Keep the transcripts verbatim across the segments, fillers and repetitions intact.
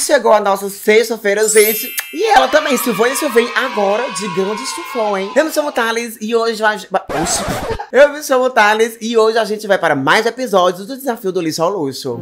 chegou a nossa sexta-feira, gente. E ela também, Silvânia Silvém, agora de grande estufão, hein? Eu me chamo Thales e hoje a gente... Oxi. Eu me chamo Thales e hoje a gente vai para mais episódios do Desafio do Lixo ao Luxo.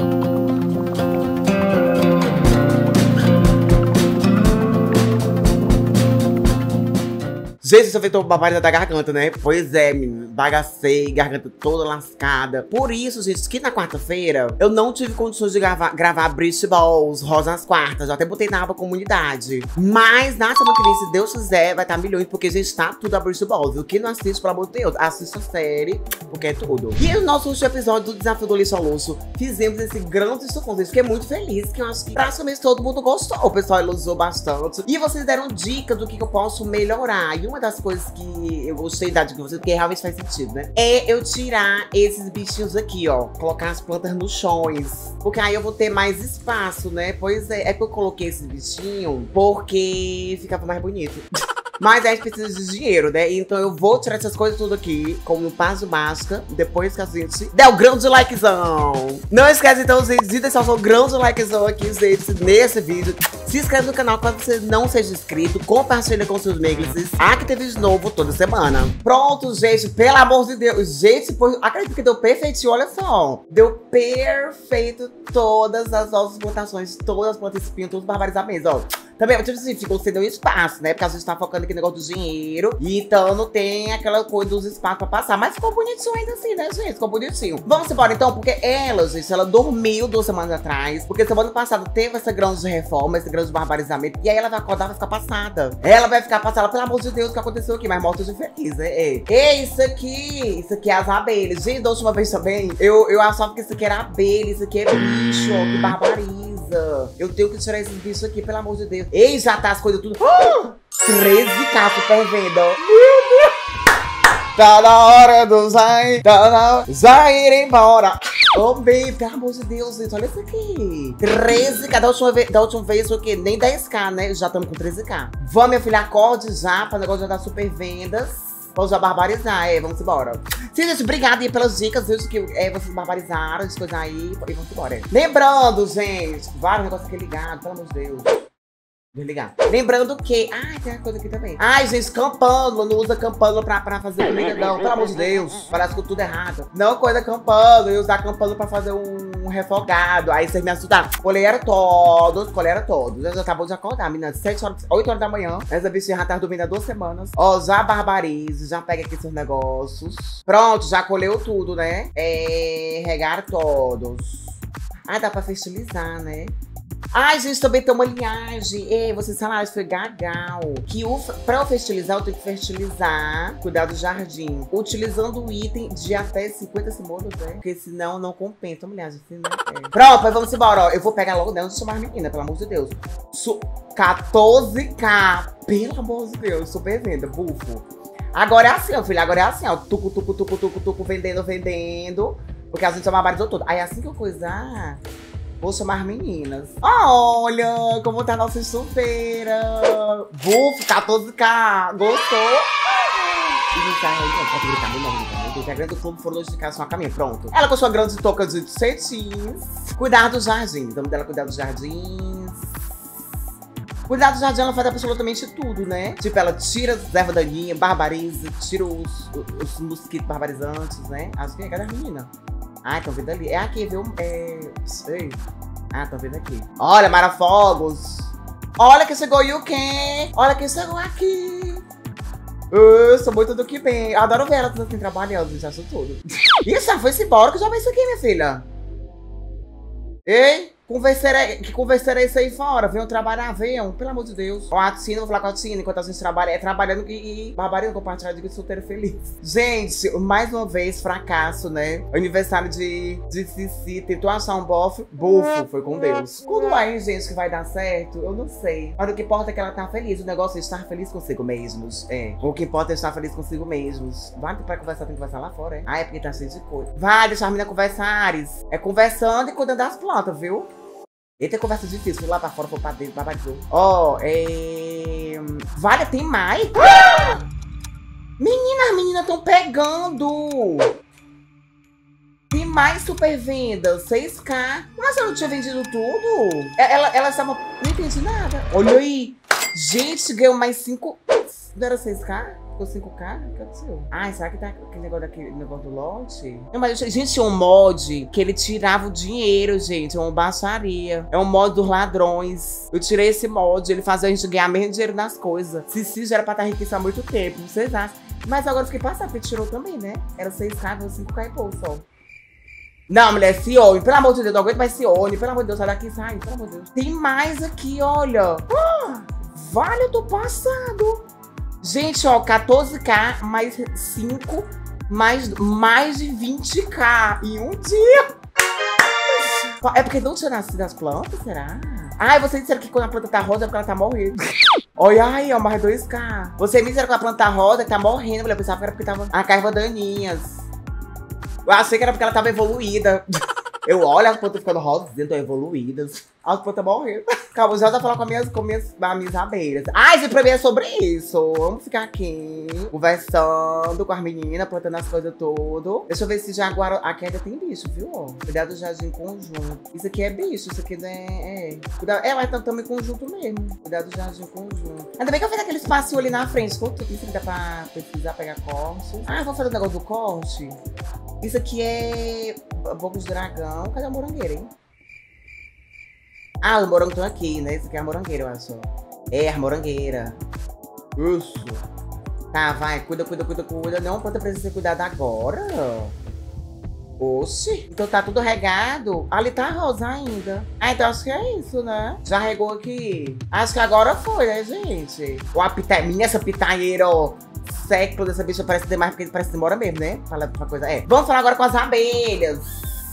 Gente, eu tô babada da garganta, né? Pois é, menino. Bagacei, garganta toda lascada. Por isso, gente, que na quarta-feira eu não tive condições de gravar, gravar Bridge Balls, Rosa nas Quartas. Eu até botei na aba comunidade. Mas na semana que vem, se Deus quiser, vai estar milhões, porque, gente, tá tudo a Bridge Balls. O que não assiste, pelo amor de Deus, assista a série, porque é tudo. E no nosso último episódio do Desafio do Lixo ao Luxo, fizemos esse grande estufão. Eu fiquei muito feliz, que eu acho que praticamente todo mundo gostou. O pessoal elogiou bastante. E vocês deram dicas do que, que eu posso melhorar. E uma das coisas que eu gostei da dica de vocês, porque realmente faz sentido, né? É eu tirar esses bichinhos aqui, ó. Colocar as plantas nos chões. Porque aí eu vou ter mais espaço, né? Pois é, é que eu coloquei esses bichinhos porque ficava mais bonito. Mas aí a gente precisa de dinheiro, né? Então eu vou tirar essas coisas tudo aqui, como no passo básica, depois que a gente der o grão de likezão. Não esquece então, gente, de deixar o seu grão de likezão aqui, gente, nesse vídeo. Se inscreve no canal caso você não seja inscrito, compartilha com seus meglices. Aqui tem vídeo novo toda semana. Pronto, gente, pelo amor de Deus. Gente, pois, acredito que deu perfeitinho, olha só. Deu perfeito todas as nossas plantações, todas as plantas espinhas, todos os barbarizamentos, ó. Também, tipo assim, ficou sem um espaço, né? Porque a gente tá focando aqui no negócio do dinheiro. E então não tem aquela coisa dos espaços pra passar. Mas ficou bonitinho ainda assim, né, gente? Ficou bonitinho. Vamos embora então, porque ela, gente, ela dormiu duas semanas atrás. Porque semana passada teve essa grande reforma, esse grande barbarizamento. E aí ela vai acordar, vai ficar passada. Ela vai ficar passada, pelo amor de Deus, o que aconteceu aqui? Mas morta de feliz, né? É. E isso aqui, isso aqui é as abelhas. Gente, da última vez também, eu, eu achava que isso aqui era abelha, isso aqui é bicho, ó, que barbariza. Eu tenho que tirar esses bichos aqui, pelo amor de Deus. Ei, já tá as coisas tudo. Oh! treze K super venda. Meu Deus. Tá na hora do Zay. Tá na hora. Zay embora. Ô, oh, bem, pelo amor de Deus, gente. Olha isso aqui. treze K. Da última vez, da última vez o quê? Nem dez K, né? Já estamos com treze K. Vamos, minha filha, acorde já para o negócio já dar super vendas. Vamos já barbarizar, é, vamos embora. Sim, gente, obrigada aí pelas dicas, viu, que é, vocês barbarizaram, as coisas aí, e vamos embora. É. Lembrando, gente, vários negócios aqui ligados, pelo amor de Deus. Desligar. Lembrando que... Ai, tem uma coisa aqui também. Ai, gente, campânula. Não usa campânula pra, pra fazer comida, não. Pelo amor de Deus. Parece que tudo errado. Não coisa campânula. Eu usar campânula pra fazer um refogado. Aí vocês me ajudaram. Colheram todos. Colheram todos. Eu já acabou de acordar, menina. sete horas, oito horas da manhã. Essa bichinha já tá dormindo há duas semanas. Ó, já barbarize. Já pega aqui seus negócios. Pronto, já colheu tudo, né? É... Regaram todos. Ah, dá pra fertilizar, né? Ai, gente, também tem uma linhagem. Ei, vocês falaram, isso foi gagal. Que o, pra eu fertilizar, eu tenho que fertilizar, cuidar do jardim, utilizando o item de até cinquenta simonas, né? Porque senão não compensa, mulher. Assim, não é. Pronto, mas vamos embora, ó. Eu vou pegar logo dentro de chamar a menina, pelo amor de Deus. Su quatorze K. Pelo amor de Deus, super venda, bufo. Agora é assim, ó, filha. Agora é assim, ó. Tucu, tucu, tucu, tucu, tucu, vendendo, vendendo. Porque a gente já barbarizou tudo. Aí assim que eu coisar... Vou chamar meninas. Olha como tá a nossa estupeira. Bufo, quatorze K. Gostou? Pode gritar, não, não, não. A grande clube for notificar sua caminho. Pronto. Ela com sua grande touca de cetins. Cuidar dos jardins. Vamos dela cuidar dos jardins. Cuidar do jardim, ela faz absolutamente tudo, né? Tipo, ela tira as ervas daninhas, barbariza, tira os, os, os mosquitos barbarizantes, né? Acho que é cada menina. Ah, estão vendo ali. É aqui, viu? É... Sei. Ah, estão vendo aqui. Olha, Marafogos. Olha que chegou o quê? Olha quem chegou aqui. Eu sou muito do que bem. Eu adoro ver elas assim trabalhando. Já acho tudo. Ih, já foi-se embora que já veio isso aqui, minha filha. Ei? Converseira, que converseira é isso aí fora? Venham trabalhar, venham, pelo amor de Deus. Ó, a Tina, vou falar com a Tina enquanto a gente trabalha. É trabalhando e, e barbarinho compartilhar de solteiro feliz. Gente, mais uma vez, fracasso, né? Aniversário de, de Cici. Tentou achar um bofe. Bufo, foi com Deus. Quando aí, gente, que vai dar certo, eu não sei. Mas o que importa é que ela tá feliz. O negócio é estar feliz consigo mesmos. É. O que importa é estar feliz consigo mesmos. Vai pra conversar, tem que conversar lá fora, é? Ah, é porque tá cheio de coisa. Vai, deixar a menina conversar, Ares. É conversando e cuidando das plantas, viu? Eita, conversa difícil. Fui lá pra fora, foi pra dentro, babadou. Ó, oh, é... Vale, tem mais? Ah! Menina, as meninas estão pegando. Tem Tem mais super vendas, seis K. Mas eu não tinha vendido tudo? Ela, ela estava... Não entendi nada. Olha aí. Gente, ganhou mais cinco... Não era seis K? Ficou cinco K? O que aconteceu? Ai, será que tá aquele negócio, daquele negócio do lote? Não, mas, gente, tinha um mod que ele tirava o dinheiro, gente. É uma baixaria. É um mod dos ladrões. Eu tirei esse mod, ele fazia a gente ganhar menos dinheiro nas coisas. Cici já era pra estar riquíssima há muito tempo, vocês acham? Mas agora eu fiquei passada, porque tirou também, né? Era seis K, deu cinco K e pouco só. Não, mulher, Cione, pelo amor de Deus, não aguento mais Cione. Pelo amor de Deus, sai daqui, sai, pelo amor de Deus. Tem mais aqui, olha. Ah, vale, eu tô passado. Gente, ó, quatorze K mais cinco, mais, mais de vinte K em um dia. É porque não tinha nascido as plantas, será? Ai, vocês disseram que quando a planta tá rosa é porque ela tá morrendo. Olha aí, ó, mais dois K. Vocês me disseram que quando a planta tá rosa que tá morrendo. Eu pensava que era porque tava a carva daninhas. Eu achei que era porque ela tava evoluída. Eu olho as plantas ficando rosas, estão evoluídas. As plantas morrendo. Calma, já tá falando com as minhas, com minhas, as minhas abelhas. Ai, esse pra mim é sobre isso. Vamos ficar aqui, conversando com as meninas, plantando as coisas tudo. Deixa eu ver se já agora a queda tem bicho, viu? Ó, cuidado do jardim conjunto. Isso aqui é bicho, isso aqui não é... é. Cuidado, é, mas estamos em conjunto mesmo. Cuidado do jardim conjunto. Ainda bem que eu fiz aquele espacinho ali na frente. Escuta, isso aqui dá pra pesquisar, pegar corte. Ah, vou fazer o negócio do corte. Isso aqui é boca de dragão. Cadê a morangueira, hein? Ah, os morangos estão aqui, né? Esse aqui é a morangueira, eu acho. É, a morangueira. Isso. Tá, vai. Cuida, cuida, cuida, cuida. Não, a planta precisa ser cuidada agora. Oxi. Então tá tudo regado. Ali tá rosa ainda. Ah, então acho que é isso, né? Já regou aqui. Acho que agora foi, né, gente? Ó, a pita... Minha, essa pitaieira, ó. Século dessa bicha parece demais, porque parece que demora mesmo, né? Fala uma coisa. É. Vamos falar agora com as abelhas.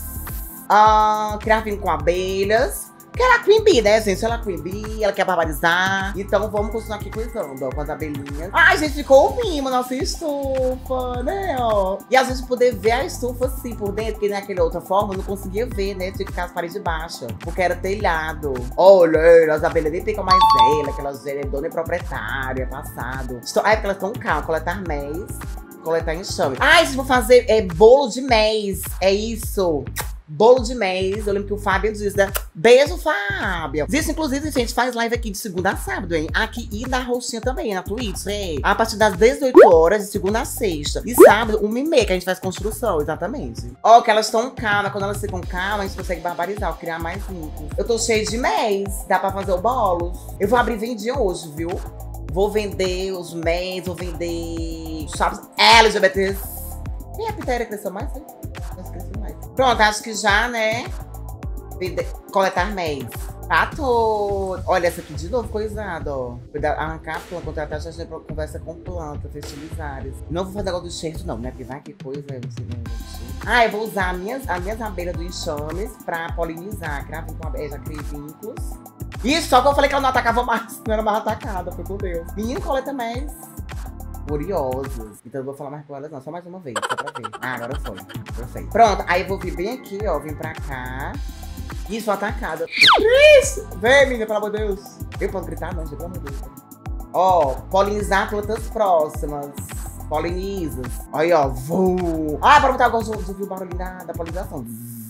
Ah, criar vinho com abelhas. Que ela é Queen Bee, né, gente? Ela é Queen Bee, ela quer barbarizar. Então vamos continuar aqui cuidando, ó, com as abelhinhas. Ai, gente, ficou o mimo, nossa estufa, né, ó. E a gente poder ver a estufa assim por dentro, porque naquela outra forma eu não conseguia ver, né? Tinha que ficar as paredes baixas, porque era telhado. Olha, as abelhas nem ficam mais velhas, que elas é dona e proprietária, é passado. Estou... Ai, porque elas estão calmas, coletar mês, coletar enxame. Ai, gente, vou fazer é, bolo de mês, é isso. Bolo de mês, eu lembro que o Fábio disse, né? Beijo, Fábio. Isso, inclusive, gente, faz live aqui de segunda a sábado, hein? Aqui e na roxinha também, na Twitch, hein? A partir das dezoito horas, de segunda a sexta. E sábado, uma e meia, que a gente faz construção, exatamente. Ó, que elas estão calmas. Quando elas ficam calmas, a gente consegue barbarizar, criar mais vínculos. Eu tô cheia de mês, dá pra fazer o bolo. Eu vou abrir vendinha hoje, viu? Vou vender os mês, vou vender os chaves L G B Ts. E a pitaria cresceu mais, hein? Cresceu mais. Pronto, acho que já, né? Coletar mês. Tá todo. Olha, essa aqui de novo, coisada, ó. Cuidado, arrancar a planta, contratar já pra conversa com planta, fertilizar. Não vou fazer negócio do enxerto, não, né? Porque vai que coisa. Ah, eu vou usar as minhas, as minhas abelhas do enxames pra polinizar. Criar com abelha, já criei vínculos. Isso, só que eu falei que ela não atacava mais, não era mais atacada, foi com Deus. Menino, coleta mês. Curiosos. Então eu vou falar mais com elas, não, só mais uma vez, só pra ver. Ah, agora foi. Perfeito. Pronto, aí eu vou vir bem aqui, ó. Vim pra cá. Isso, atacada. Isso! Vem, menina, pelo amor de Deus. Eu posso gritar, não, pelo amor de Deus. Ó, polinizar plantas próximas. Polinizas. Olha, ó. Voo. Ah, para botar, eu gosto de ouvir o barulho da, da polinização.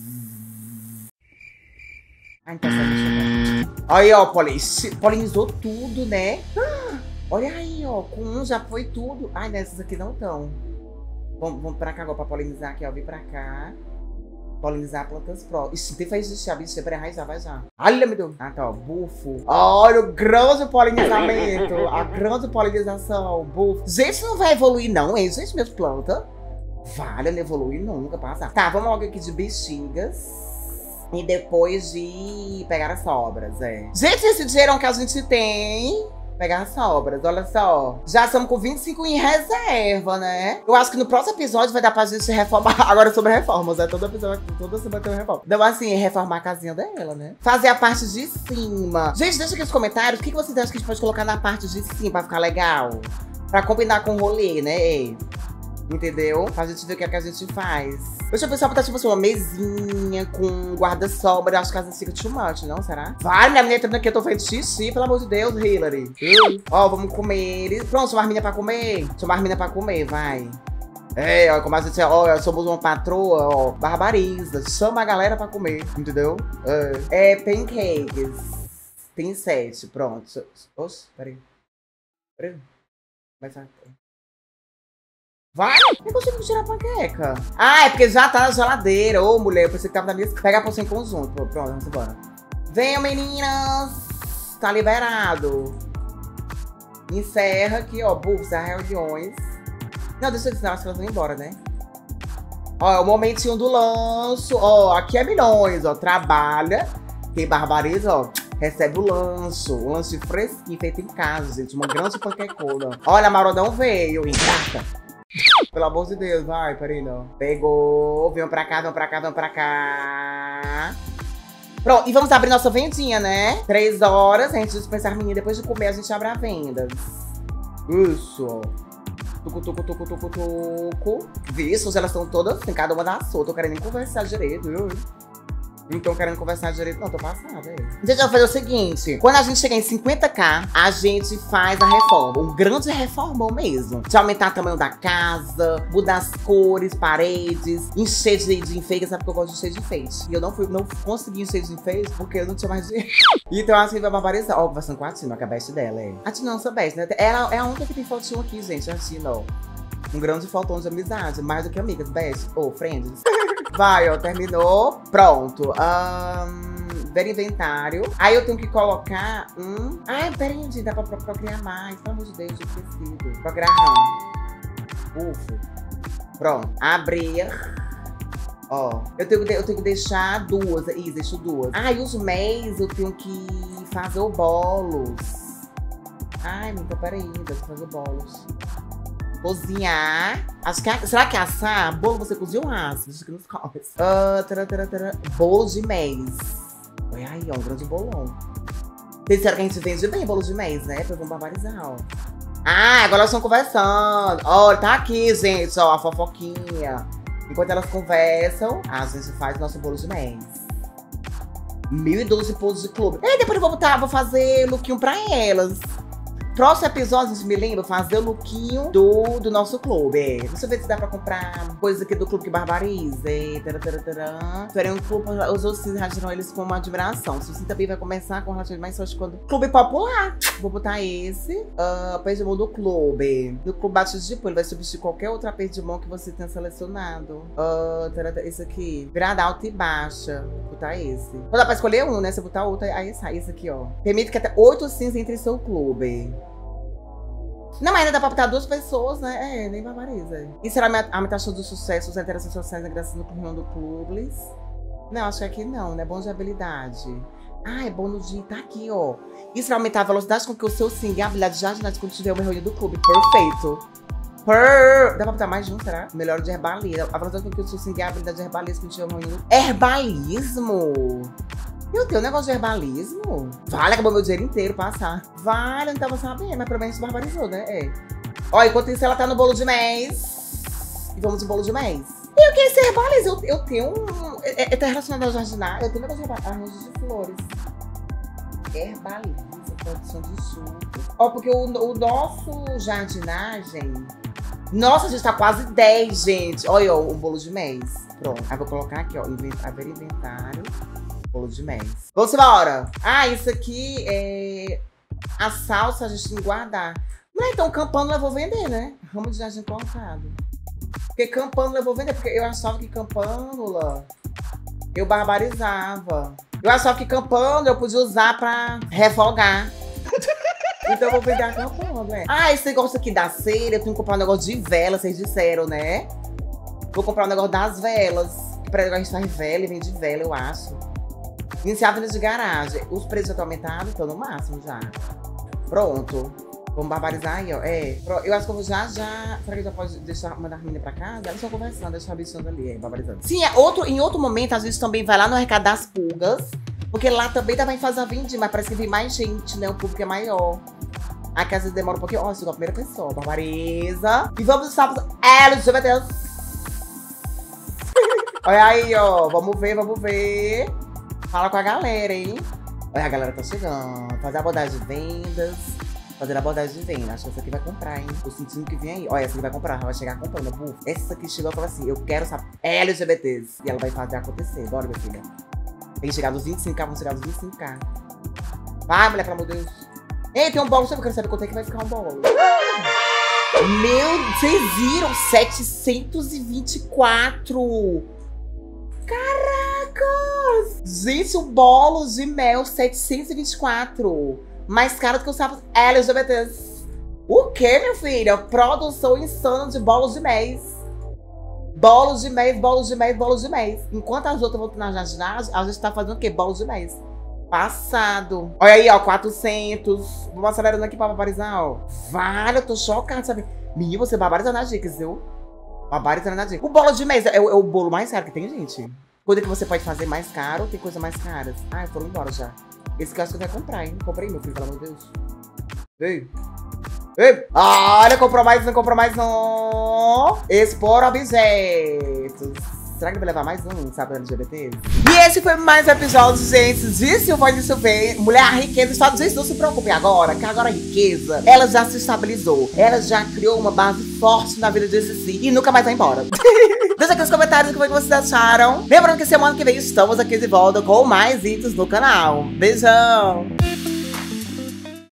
Ah, então sai. Olha, ó, polinizou tudo, né? Olha aí, ó, com um já foi tudo. Ai, nessas aqui não estão. Vamos, vamos pra cá agora pra polinizar aqui, ó. Vem pra cá. Polinizar plantas próximas. Isso, tem faz isso, bicho. Peraí, já vai já. Olha, meu Deus. Ah, tá, ó. Bufo. Olha o grande polinizamento. A grande polinização. Bufo. Gente, não vai evoluir, não, hein? Gente, minhas plantas. Vale, não evolui nunca, passa. Tá, vamos logo aqui de bexigas. E depois de pegar as sobras, é. Gente, esse dinheirão que a gente tem. Pegar as sobras, olha só. Já estamos com vinte e cinco em reserva, né? Eu acho que no próximo episódio vai dar pra gente reformar. Agora sobre reformas, né? Todo episódio, toda semana tem uma reforma. Então, assim, reformar a casinha dela, né? Fazer a parte de cima. Gente, deixa aqui nos comentários o que, que vocês acham que a gente pode colocar na parte de cima pra ficar legal. Pra combinar com o rolê, né? Entendeu? Pra gente ver o que é que a gente faz. Deixa eu pensar, botar tipo assim, uma mesinha com guarda-sombra. Acho que a casa fica too much, não? Será? Vai, minha menina, aqui eu tô fazendo xixi, pelo amor de Deus, Hillary. Uh. Ó, vamos comer. Pronto, chama as meninas pra comer. Chama as meninas pra comer, vai. É, ó, como a gente, ó, somos uma patroa, ó, barbariza, chama a galera pra comer, entendeu? É, é pancakes, tem sete, pronto. Oxe, peraí. Peraí. Vai sair. Vai! Eu consigo tirar a panqueca. Ah, é porque já tá na geladeira. Ô, mulher, eu pensei que tava na minha... Pega a porção em conjunto. Pronto, vamos embora. Venham, meninas! Tá liberado. Encerra aqui, ó, bufs, as reuniões. Não, deixa eu dizer, acho que elas vão embora, né? Ó, é o momentinho do lanche. Ó, aqui é milhões, ó. Trabalha. Quem barbariza, ó, recebe o lanche. Um lanche fresquinho, feito em casa, gente. Uma grande panquecona. Olha, a Marodão veio, encarta. Pelo amor de Deus, vai, peraí, não. Pegou, vem pra cá, vem pra cá, vem pra cá. Pronto, e vamos abrir nossa vendinha, né? Três horas, a gente dispensar a menina. Depois de comer, a gente abre a vendas. Isso. Tucu, tucu, tucu, tucu, tucu. Visto, elas estão todas assim, cada uma da sua. Tô querendo nem conversar direito, viu? Não tô querendo conversar direito, não, tô passada. É. Gente, vai fazer o seguinte: quando a gente chegar em cinquenta k, a gente faz a reforma. Um grande reformão mesmo. De aumentar o tamanho da casa, mudar as cores, paredes, encher de, de enfeite. Sabe que eu gosto de encher de enfeite. E eu não, fui, não consegui encher de enfeite porque eu não tinha mais dinheiro. Então assim vai barbarizar. Ó, vai ser um quartinho, que é a best dela, é. A Tina não é best, né? Ela é a única que tem fotinho aqui, gente. A Tina, ó. Um grande faltão de amizade. Mais do que amigas, best. Ou oh, friends. Vai, ó, terminou. Pronto. Um, ver inventário. Aí eu tenho que colocar um... Ai, peraí, gente, dá pra procriar mais. Pelo amor de Deus, eu preciso. Procriar não. Ufa. Pronto. Abrir. Ó, eu tenho, eu tenho que deixar duas. Isso, deixo duas. Ai, os mês eu tenho que fazer o bolos. Ai, então peraí, deixa eu fazer bolos. Cozinhar. Acho que, será que assar? Bolo você cozinha ou assa? Deixa aqui nos comments. Uh, tara, tara, tara. Bolo de mês. Olha aí, ó, um grande bolão. Vocês disseram que a gente vende bem bolo de mês, né? Pra não barbarizar, ó. Ah, agora elas estão conversando. Olha, tá aqui, gente, ó, a fofoquinha. Enquanto elas conversam, a gente faz nosso bolo de mês. mil e doze pontos de clube. E depois eu vou, botar, vou fazer lookinho pra elas. Próximo episódio, a gente me lembra fazer o lookinho do, do nosso clube. É. Deixa eu ver se dá pra comprar coisas aqui do clube que barbariza. Esperei um clube, os outros reagiram eles com uma admiração. Se você também vai começar com relativamente mais sorte quando. Clube popular. Vou botar esse. Uh, aperto de mão do clube. Do clube baixo de pão. Ele vai substituir qualquer outro aperto de mão que você tenha selecionado. Uh, esse aqui. Virada alta e baixa. Vou botar esse. Não dá pra escolher um, né? Se eu botar outro, aí sai esse aqui, ó. Permite que até oito sims entre em seu clube. Não, mas ainda dá pra botar duas pessoas, né? É, nem barbariza. E será a minha taxa do sucesso, os interações sociais graças no reunião do clubes? Não, acho que aqui não, né? Bom de habilidade. Ah, é bônus de... Tá aqui, ó. Isso vai aumentar a velocidade com que o seu sim e a habilidade de jardinagem quando tiver uma reunião do clube. Perfeito. Per... Dá pra botar mais de um, será? Melhor de herbalismo. A velocidade com que o seu sim e a habilidade de herbalismo quando tiver uma reunião do... Herbalismo? Meu Deus, negócio de herbalismo? Vale, acabou meu dinheiro inteiro passar. Vale, eu não tava sabendo, mas pelo menos barbarizou, né? É. Ó, enquanto isso ela tá no bolo de mês. E vamos no bolo de mês. E o que é esse herbalismo? Eu, eu tenho um... É, é, tá relacionado ao jardinagem? Eu tenho um negócio de arranjo de flores. Herbalismo, produção de suco. Ó, porque o, o nosso jardinagem... Nossa, a gente tá quase dez, gente. Olha, ó, um bolo de mês. Pronto. Aí vou colocar aqui, ó, haver inventário. Bolo de mês. Vamos embora. Ah, isso aqui é... A salsa a gente tem que guardar. Não, então campânula eu vou vender, né? Ramo de jardim plantado. Porque campânula eu vou vender, porque eu achava que campânula eu barbarizava. Eu achava que campânula eu podia usar pra refogar. Então eu vou vender a campânula, né? Ah, esse negócio aqui da cera, eu tenho que comprar um negócio de vela, vocês disseram, né? Vou comprar um negócio das velas. Que pra a gente faz vela e vende vela, eu acho. Iniciar a venda de garagem. Os preços já estão aumentados, estão no máximo já. Pronto. Vamos barbarizar aí, ó. É. Eu acho que eu vou já, já... Será que já pode deixar, mandar a menina pra casa? Elas estão conversando, deixar a bichando ali, é, barbarizando. Sim, é outro, em outro momento, a gente também vai lá no Mercado das Pulgas. Porque lá também dá pra fazer a vendinha, mas parece que vem mais gente, né? O público é maior. Aqui às vezes demora um pouquinho. Ó, chegou a primeira pessoa, barbariza. E vamos estar... L G B T. Olha aí, ó. Vamos ver, vamos ver. Fala com a galera, hein? Olha, a galera tá chegando. Fazer a abordagem de vendas. Fazendo abordagem de venda. Acho que essa aqui vai comprar, hein? Tô sentindo que vem aí. Olha, essa aqui vai comprar. Ela vai chegar comprando. Buf. Essa aqui chegou e falou assim: eu quero saber L G B Ts. E ela vai fazer acontecer. Bora, minha filha. Tem que chegar nos vinte e cinco K. Vamos chegar nos vinte e cinco K. Vai, mulher, pelo amor de Deus. Ei, tem um bolo. Eu quero saber quanto é que vai ficar um bolo. Meu, vocês viram? setecentos e vinte e quatro. Caracas! Gente, o bolo de mel setecentos e vinte e quatro. Mais caro do que os sapos L G B Ts. O que, minha filha? Produção insana de bolos de mês. Bolos de mês, bolos de mês, bolos de mês. Enquanto as outras vão na ginásio, a gente tá fazendo o quê? Bolos de mês. Passado. Olha aí, ó, quatrocentos. Vamos acelerando aqui pra barbarizar, ó. Vale, eu tô chocada, sabe? Menino, você barbariza nas dicas, viu? Barbariza nas dicas. O bolo de mês é o, é o bolo mais caro que tem, gente. Coisa que você pode fazer mais caro, tem coisa mais caras. Ah, eu tô indo embora já. Esse que eu acho que eu vou comprar, hein? Comprei, meu filho, pelo amor de Deus. Ei. Ei. Olha, comprou mais, não comprou mais, não. Expor objetos. Será que vai levar mais um, sabe, L G B T? E esse foi mais um episódio, gente, de Silvânia Silveira. Mulher, a riqueza está dizendo, não se preocupe agora, que agora a riqueza, ela já se estabilizou. Ela já criou uma base forte na vida de Cici e nunca mais vai embora. Deixa aqui nos comentários o que vocês acharam. Lembrando que semana que vem estamos aqui de volta com mais vídeos no canal. Beijão!